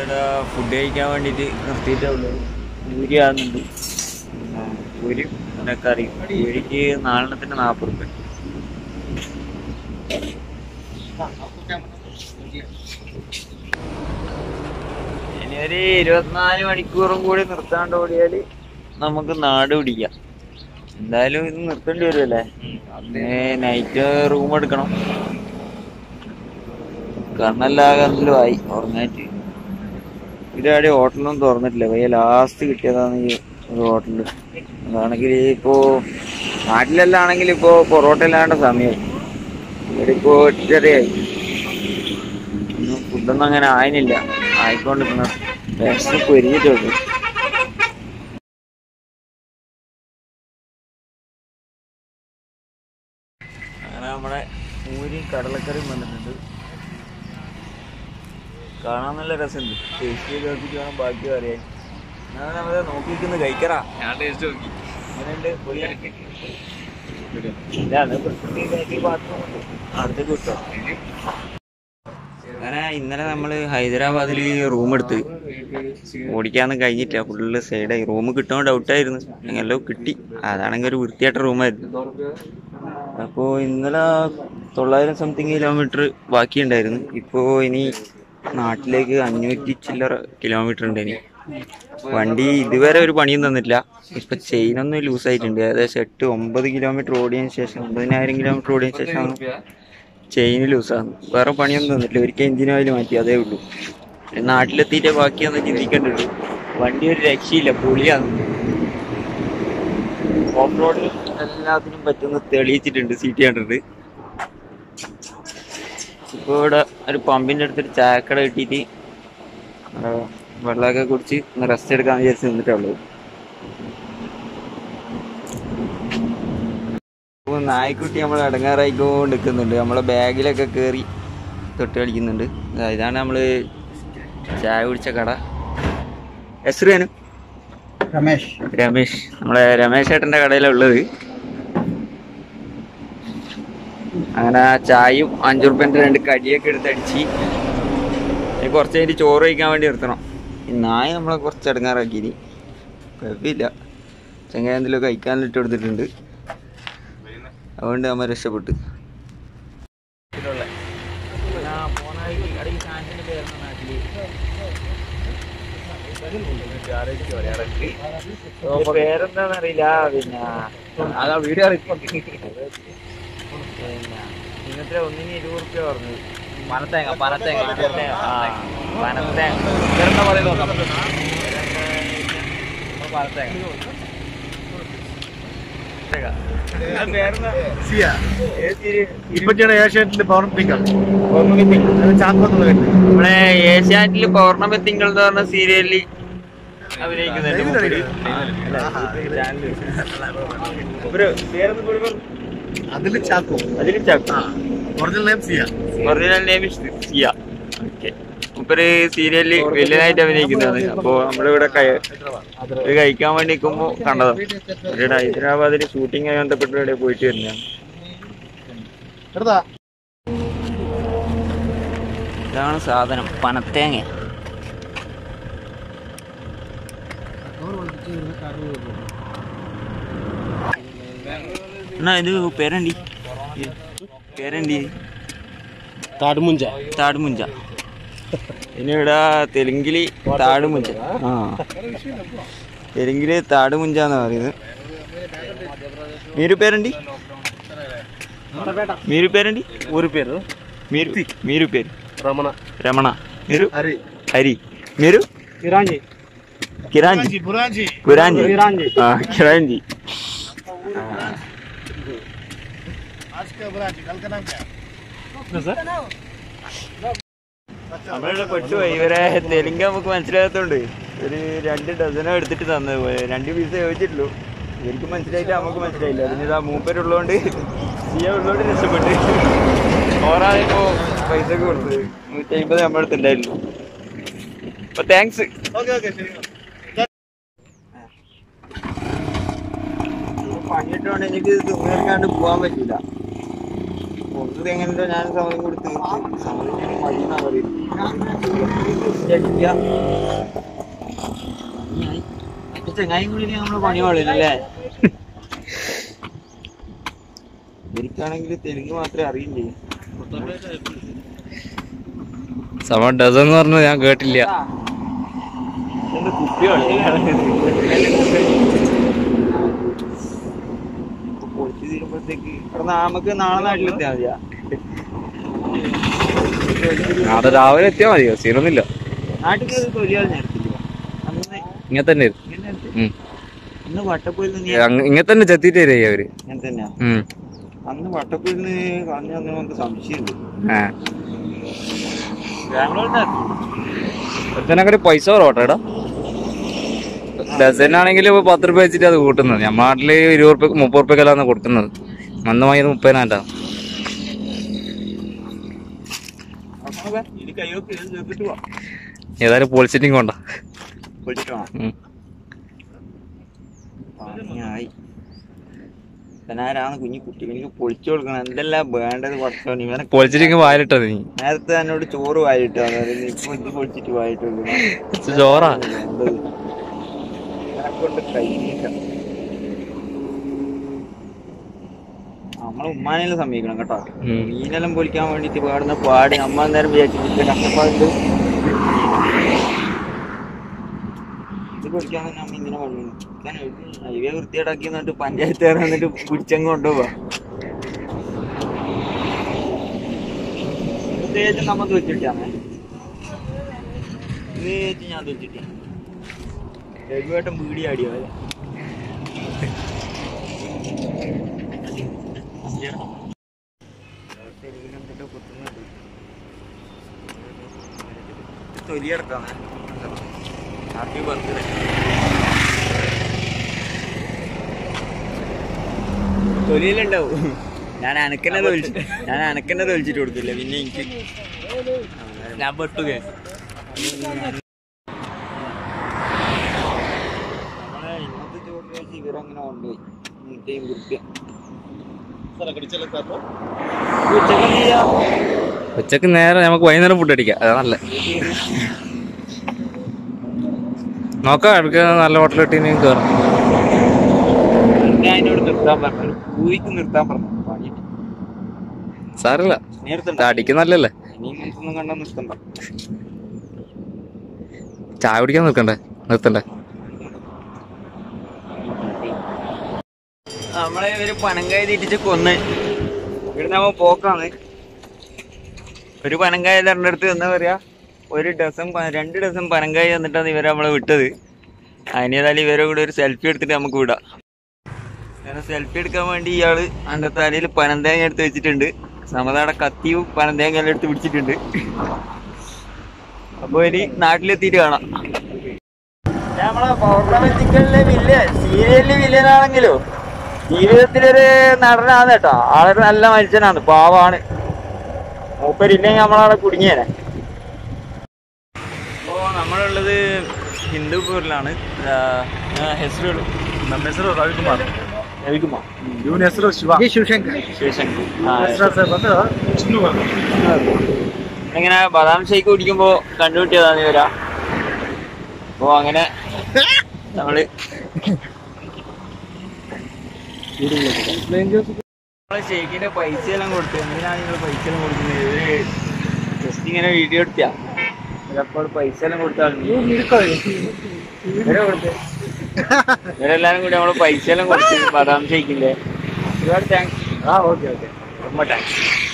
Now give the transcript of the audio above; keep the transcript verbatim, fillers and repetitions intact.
ഇവിടെ ഫുഡ് കഴിക്കാൻ വേണ്ടിയിട്ട് നിർത്തിയിട്ടേ ഉള്ളൂ. പൂരിയാകുന്നുണ്ട്, പൂരി പിന്നെ കറി. പൂരിക്ക് നാലെണ്ണത്തിന് നാൽപ്പത് റുപ്യ. ഇനി ഒരു ഇരുപത്തിനാല് മണിക്കൂറും കൂടി നിർത്താണ്ട് ഓടിയാൽ നമുക്ക് നാട് പിടിക്കാം. എന്തായാലും ഇത് നിർത്തേണ്ടി വരുമല്ലേ. അന്ന് നൈറ്റ് റൂം എടുക്കണം. കണ്ണെല്ലാകല്ലോ ആയി ഉറങ്ങാറ്റ്. ഇതാടെ ഹോട്ടലൊന്നും തുറന്നിട്ടില്ല. പയ്യ ലാസ്റ്റ് കിട്ടിയതാണ് ഈ ഒരു ഹോട്ടലിൽ. അതാണെങ്കിൽ ഇപ്പോൾ നാട്ടിലെല്ലാം ആണെങ്കിൽ ഇപ്പോൾ പൊറോട്ട ഇല്ലാണ്ട സമയമായി. ഇവിടെ ഇപ്പോൾ എട്ടരയായി. ഒന്നും ഫുഡൊന്നും അങ്ങനെ ആയില്ല. ആയിക്കൊണ്ടിരിക്കണം. വിശന്ന് പൊരിഞ്ഞിട്ടുണ്ട്. അങ്ങനെ നമ്മുടെ പൂരിയും കടലക്കറിയും വന്നിട്ടുണ്ട്. കാണാൻ നല്ല രസമുണ്ട്. ടേസ്റ്റ് ചെയ്ത് നോക്കിയിട്ട് വേണം ബാക്കി പറയാൻ. ഞാൻ നമ്മളെ നോക്കിയിരിക്കുന്നത് കഴിക്കറാ. ഞാൻ ടേസ്റ്റ് നോക്കി. അങ്ങനെയുണ്ട്. അടുത്തേക്ക് കിട്ടോ. അങ്ങനെ ഇന്നലെ നമ്മൾ ഹൈദരാബാദിൽ റൂം എടുത്ത് ഓടിക്കാനൊന്നും കഴിഞ്ഞിട്ടില്ല. ഫുള്ള് സൈഡായി. റൂം കിട്ടുമോ ഡൗട്ടായിരുന്നു. എല്ലാം കിട്ടി. അതാണെങ്കിൽ ഒരു വൃത്തിയായിട്ട റൂമായിരുന്നു. അപ്പോൾ ഇന്നലെ തൊള്ളായിരം സംതിങ് കിലോമീറ്റർ ബാക്കിയുണ്ടായിരുന്നു. ഇപ്പോൾ ഇനി നാട്ടിലേക്ക് അഞ്ഞൂറ്റി ചില്ലറ കിലോമീറ്റർ ഉണ്ട്. ഇനി വണ്ടി ഇതുവരെ ഒരു പണിയും തന്നിട്ടില്ല. ഇപ്പം ചെയിനൊന്നും ലൂസായിട്ടുണ്ട്. ഏകദേശം എട്ട് ഒമ്പത് കിലോമീറ്റർ ഓടിയതിന് ശേഷം ഒമ്പതിനായിരം കിലോമീറ്റർ ഓടിയതിന് ശേഷമാണ് ചെയിൻ ലൂസാണ്. വേറെ പണിയൊന്നും തന്നിട്ടില്ല. ഒരിക്കൽ എഞ്ചിൻ ഓയിൽ മാറ്റി, അതേ ഉള്ളൂ. നാട്ടിലെത്തിയിട്ടേ ബാക്കിയൊന്നും ചിന്തിക്കേണ്ടത്. വണ്ടി ഒരു രക്ഷയില്ല, പൊളിയാണ്. ഓഫ് റോഡിൽ എല്ലാത്തിനും പറ്റുന്ന തെളിയിച്ചിട്ടുണ്ട്. സീറ്റ് കണ്ടിട്ടുണ്ട്. ഇപ്പോൾ ഇവിടെ ഒരു പമ്പിൻ്റെ അടുത്തൊരു ചായക്കട കിട്ടിയിട്ട് വെള്ളമൊക്കെ കുടിച്ച് ഒന്ന് റെസ്റ്റ് എടുക്കാമെന്ന് വിചാരിച്ച് നിന്നിട്ടുള്ളൂ. അപ്പോൾ നായ്ക്കുട്ടി നമ്മൾ ഇടങ്ങാറായിക്കൊണ്ട് നിൽക്കുന്നുണ്ട്. നമ്മളെ ബാഗിലൊക്കെ കയറി തൊട്ട് കളിക്കുന്നുണ്ട്. ഇതാണ് നമ്മൾ ചായ കുടിച്ച കട. എസ്രേനു രമേശ് രമേശ് നമ്മളെ രമേശ് ഏട്ടൻ്റെ കടയിലാണ് ഉള്ളത്. അങ്ങനെ ചായയും അഞ്ചു റുപ്യൻ്റെ രണ്ട് കടിയൊക്കെ എടുത്ത് അടിച്ച് കുറച്ച് കഴിഞ്ഞിട്ട് ചോറ് കഴിക്കാൻ വേണ്ടി നിർത്തണം. ഈ നായ നമ്മളെ കുറച്ച് ഇടങ്ങാറാക്കിയിനി. കുഴപ്പമില്ല, ചെങ്ങായി എന്തെങ്കിലും കഴിക്കാനിട്ട് കൊടുത്തിട്ടുണ്ട്. അതുകൊണ്ട് നമ്മൾ രക്ഷപ്പെട്ട്. പേരെന്താന്നറിയില്ല. പിന്നെ അതാ വീഡിയോ പിന്നെ ഇന്നത്തെ ഒന്നിന് ഇരുപത് റുപ്യ പറഞ്ഞത്. പനത്തേങ്ങ പനത്തേങ്ങ ആ പനത്തേങ്ങ പനത്തേങ്ങ നമ്മളെ ഏഷ്യാനെറ്റില് പൗർണമി തിങ്കൾ എന്ന് പറഞ്ഞ സീരിയലിൽ അഭിനയിക്കുന്നുണ്ട്. അതില് ചാക്കോ അതില് Chacko original name Siya. Original name Siya. Okay. മൂപ്പര് സീരിയലില് വില്ലനായിട്ട് അഭിനയിക്കുന്നതാണ്. അപ്പോൾ നമ്മളിവിടെ ഇത് കഴിക്കാൻ വേണ്ടി നിൽക്കുമ്പോൾ കണ്ടതാണ്. ഇവിടെ ഹൈദരാബാദിൽ ഷൂട്ടിങ്ങുമായി ബന്ധപ്പെട്ട് ഇവിടെ പോയിട്ട് വരുന്നതാണ്. ഇതാണ് സാധനം, പനത്തേങ്ങ. എന്നാ ഇത് പേരണ്ടി പേരണ്ടി താടുമുഞ്ച താടുമുഞ്ച ഇനി ഇവിടെ തെലുങ്കില് താടുമുഞ്ച. ആ തെലുങ്കില് താടുമുഞ്ച എന്നാ പറയുന്നത്. మీరు పేరండి? మీరు పేరండి? ఊరి పేరు మీరు మీరు పేరు రమణ. రమణ. మీరు హరి. హరి. మీరు కిరాంజీ. కిరాంజీ పురాంజీ పురాంజీ కిరాంజీ కిరాంజీ. നമ്മളിവിടെ പെട്ടുപോയി. ഇവരെ തെലുങ്ക് നമുക്ക് മനസ്സിലാകത്തോണ്ട് ഒരു രണ്ട് ഡസനോ എടുത്തിട്ട് തന്നത് പോലെ രണ്ട് പീസ് ചോദിച്ചിട്ടുള്ളൂ. ഇവർക്ക് മനസ്സിലായില്ല, നമുക്ക് മനസ്സിലായില്ല. അതിന് ഇതാ മൂപ്പരുള്ളതുകൊണ്ട് സിയ ഉള്ളതുകൊണ്ട് രക്ഷപ്പെട്ട് ഓറാതെ ഇപ്പോൾ പൈസ ഒക്കെ കൊടുത്തത് നൂറ്റി അമ്പത് നമ്മുടെ അടുത്തുണ്ടായിരുന്നു. അപ്പൊ താങ്ക്സ്. പണിയിട്ടോണ്ട് എനിക്ക് തുണിയിറങ്ങാണ്ട് പോകാൻ പറ്റില്ല. ഒന്നത് എങ്ങനെയോ ഞാൻ സമയം കൊടുത്ത് സമയം മടിയെന്നാ പറയുന്നത്. ചെങ്ങായും കൂടി നമ്മള് പണി പാടില്ലല്ലേ? എനിക്കാണെങ്കിൽ തെലുങ്ക് മാത്രമേ അറിയില്ലേ. സമ ഡസൻ പറഞ്ഞ ഞാൻ കേട്ടില്ല. പൊളിച്ചു തീരുമ്പോഴത്തേക്ക് നമുക്ക് നാളെ നാട്ടിലെത്തിയാ മതിയാ? നാളെ രാവിലെ എത്തിയാ മതിയോ? സീനൊന്നുമില്ല. നാട്ടിൽ തൊലിയാൽ നേരത്തില്ല. അന്ന് ഇങ്ങനെ തന്നെ അന്ന് വട്ടപ്പൂരിൽ ഇങ്ങനെ തന്നെ ചെത്തിട്ട് വരിക അവര്. ഇങ്ങനെ തന്നെയാ. അന്ന് വട്ടപ്പൂരിൽ നിന്ന് കളഞ്ഞു വന്ന നമുക്ക് സംശയമുണ്ട്. ബാംഗ്ലൂരിന് പൈസ കുറവോട്ടെടാ. ഡസനാണെങ്കിൽ ഇപ്പൊ പത്ത് റുപ്യ വെച്ചിട്ട് അത് കൂട്ടുന്നത്. നമ്മുടെ നാട്ടില് ഇരുപത് റുപ്യ മുപ്പത് റുപ്യക്കല്ലാന്ന് കൊടുക്കുന്നത്. മന്ത് വാങ്ങിയത് മുപ്പതിനായിട്ടാ. ഏതായാലും പോളിസിറ്റിങ് കൊണ്ടാ. ആരാണ് കുഞ്ഞു കുട്ടി? എനിക്ക് പൊളിച്ചു കൊടുക്കണം. എന്തെല്ലാം വേണ്ടത് കുറച്ചോണ്ട് ഇവനെ പൊളിച്ചിട്ട് വായിലിട്ടത് നീ. നേരത്തെ എന്നോട് ചോറ് വായിലിട്ടോ, ഇപ്പൊ ഇത് പൊളിച്ചിട്ട് വായിട്ട് ചോറാ കൊണ്ട് കഴിഞ്ഞില്ല. നമ്മളെ ഉമ്മാനെല്ലാം സമ്മതിക്കണം കേട്ടോ. മീനെല്ലാം പൊളിക്കാൻ വേണ്ടിട്ട് പാടുന്ന പാട് അമ്മ നേരം വിചാരിച്ചിട്ട് കഷ്ടപ്പാടുണ്ട്. ഇത് പൊളിക്കാൻ തന്നെ അമ്മ ഇങ്ങനെ പറഞ്ഞു. ഹൈവേ വൃത്തിയേടാക്കി എന്നിട്ട് പഞ്ചായത്തുകാർ വന്നിട്ട് പിടിച്ചങ്ങ് കൊണ്ടുപോവാ. പ്രത്യേകിച്ച് നമ്മ തൊച്ചിട്ടാണ്. ഇത് ഞാൻ തൊച്ചിട്ടേ രഘുവേട്ടൻ വീടിയാടിയോ? തൊലിയെടുക്കാണ്. Happy birthday. തൊലിയിലുണ്ടാവും. ഞാൻ അനക്കന്നെ തൊലിച്ചു ഞാൻ അനക്കന്നെ തൊലിച്ചിട്ട് കൊടുത്തില്ല. പിന്നെ എനിക്ക് ഞാൻ പെട്ടു. ഇന്നത്തെ ചോറ് കഴിച്ച് ഇവരങ്ങനെ കൊണ്ടുപോയി. നൂറ്റയും കുറിപ്പ് ഉച്ചക്ക് നേരെ നമുക്ക് വൈകുന്നേരം ഫുഡ് അടിക്കാം. അതാ നല്ല. നോക്കാം എടുക്ക നല്ല ഹോട്ടൽ കിട്ടി കയറാം. അതിനോട് നിർത്താൻ പറഞ്ഞു. പൂവിക്ക് നിർത്താൻ പറഞ്ഞു. സാരല്ല, അടിക്ക് നല്ലല്ലേ. ഇനി ഇങ്ങനത്തൊന്നും കണ്ടാ നിർത്തണ്ട. ചായ കുടിക്കാൻ നിൽക്കണ്ടേ? നിർത്തണ്ടേ? നമ്മളെ ഇവര് പനങ്കായ തീറ്റിച്ച് കൊന്ന് ഇവിടുന്ന് അവൻ പോക്കാണ്. ഒരു പനങ്കായ തരൻ്റെ അടുത്ത് എന്താ പറയാ, ഒരു ഡസൻ രണ്ട് ഡസൻ പനങ്കായ തന്നിട്ടാണ് ഇവരെ നമ്മളെ വിട്ടത്. അതിനേതായാലും ഇവരെ കൂടെ ഒരു സെൽഫി എടുത്തിട്ട് നമുക്ക് വിടാം. അങ്ങനെ സെൽഫി എടുക്കാൻ വേണ്ടി ഇയാള് അതിൻ്റെ തലയിൽ പനന്തേങ്ങ എടുത്ത് വെച്ചിട്ടുണ്ട്. സമതാടെ കത്തിയും പനന്തേങ്ങ എല്ലാം എടുത്ത് പിടിച്ചിട്ടുണ്ട്. അപ്പൊ ഇനി നാട്ടിലെത്തിയിട്ട് കാണാം. നമ്മളെ പൗർണമിക്കലിലെ വില്ലൻ, സീരിയലിലെ വില്ലനാണെങ്കിലോ ജീവിതത്തിലൊരു നടനാണ് കേട്ടോ. ആളൊരു നല്ല മനുഷ്യനാണ്, പാവാണ്. മൂപ്പരില്ലെങ്കിൽ നമ്മളവിടെ കുടുങ്ങിയേനെ. അപ്പോൾ നമ്മളുള്ളത് ഹിന്ദുപൂരിലാണ്. ಹೆಸರು ನಮ್ಮ ಹೆಸರು ರವಿಕುಮಾರ್. ರವಿಕುಮಾರ್. ಇವನ ಹೆಸರು ಶಿವ ಶಿವಶಂಕರ್. ಶಿವಶಂಕರ್ ಬಂದು ಚಿನ್ನು. ഇങ്ങനെ ബദാം ഷേക്ക് കുടിക്കുമ്പോ കണ്ടുപിട്ടിയതാണ് ഇവരാ. അപ്പൊ അങ്ങനെ നമ്മള് ഷേക്കിന്റെ പൈസ എല്ലാം കൊടുത്തു. എന്തിനാണ് നിങ്ങൾ പൈസ എല്ലാം കൊടുക്കുന്നത്? ഇവര് ജസ്റ്റ് ഇങ്ങനെ വീഡിയോ എടുത്താ. അപ്പോൾ പൈസ എല്ലാം കൊടുത്താൽ ഇവരെല്ലാരും കൂടി നമ്മള് പൈസ എല്ലാം കൊടുത്തു ബദാം ഷേക്കിന്റെ. ഒരുപാട് താങ്ക്സ്. ആ ഓക്കെ ഓക്കെ ரொம்ப താങ്ക്സ്.